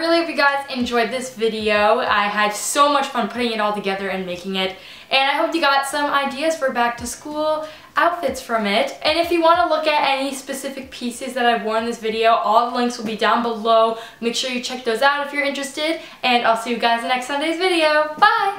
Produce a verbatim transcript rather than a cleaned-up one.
really hope you guys enjoyed this video. I had so much fun putting it all together and making it. And I hope you got some ideas for back to school outfits from it. And if you want to look at any specific pieces that I've worn in this video, all the links will be down below. Make sure you check those out if you're interested. And I'll see you guys in next Sunday's video. Bye!